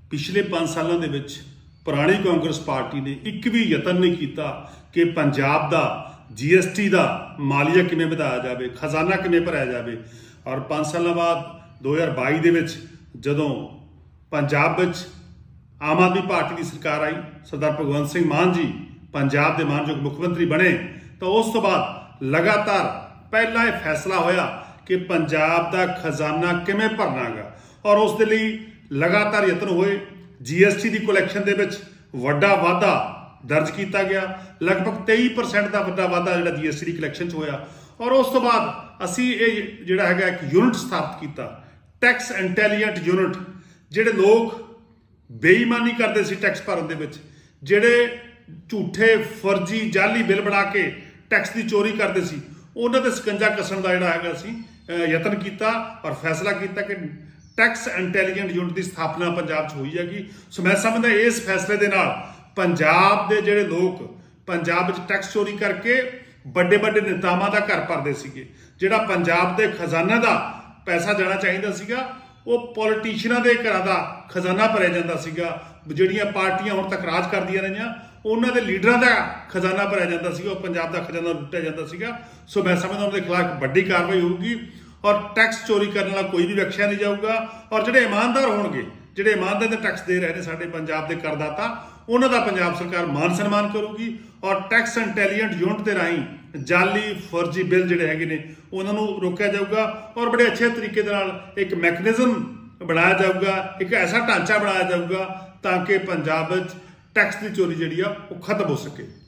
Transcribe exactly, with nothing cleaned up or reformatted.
पिछले पांच सालों के पुरानी कांग्रेस पार्टी ने एक भी यतन नहीं किया कि पंजाब का जी एस टी का मालिया किमें वधाया जाए, खजाना किमें भराया जाए। और पांच सालों बाद दो हज़ार बाई के जदों पंजाब आम आदमी पार्टी की सरकार आई, सरदार भगवंत सिंह मान जी पंजाब के मानयोग मुख्यमंत्री बने, तो उस तो बाद लगातार पहला यह फैसला होया कि पंजाब का खजाना किमें भरना गा, और उस दे लई लगातार यतन होए। जी एस टी की कलैक्शन के वड्डा वाधा दर्ज किया गया, लगभग तेई परसेंट का वड्डा वाधा जो जी एस टी की कलैक्शन होया। और उस तो बाद असी ये जोड़ा है एक यूनिट स्थापित किया, टैक्स इंटैलीजेंट यूनिट। जोड़े लोग बेईमानी करते सी टैक्स भरन दे विच, जेड़े झूठे फर्जी जाली बिल बना के टैक्स की चोरी करते सी, उन्हां दे शिकंजा कसन का जोड़ा है असी यतन किया और फैसला किया कि टैक्स इंटैलीजेंट यूनिट की स्थापना पंजाब च हुई हैगी। सो मैं समझदा इस फैसले के नाल पंजाब के जोड़े लोग पंजाब टैक्स चोरी करके बड़े बड़े नेतावां का घर भरते सीगे, जिहड़ा पंजाब के खजाने का पैसा जाना चाहिए सीगा वो पॉलिटिशियनां दे घरां दा खजाना भरिया जांदा सीगा। जिहड़ियां पार्टियां हुण तक राज करदियां रहियां उन्हां दे लीडरां दा खजाना भरिया जांदा सीगा, पंजाब का खजाना लुटिया जांदा सीगा। सो मैं समझदा उन्हां दे खिलाफ वड्डी कार्रवाई होगी और टैक्स चोरी करने वाला कोई भी बख्शिया नहीं जाऊगा। और जोड़े ईमानदार होणगे, जोड़े ईमानदार टैक्स दे रहे हैं साडे पंजाब के करदाता, उन्हां दा पंजाब सरकार मान सन्मान करूगी। और टैक्स इंटैलीजेंट यूनिट के राही जाली फर्जी बिल जोड़े है उन्होंने रोकया जाऊगा और बड़े अच्छे तरीके एक मैकेनिज्म बनाया जाऊगा, एक ऐसा ढांचा बनाया जाऊगा ताकि पंजाब टैक्स की चोरी जी खत्म हो सके।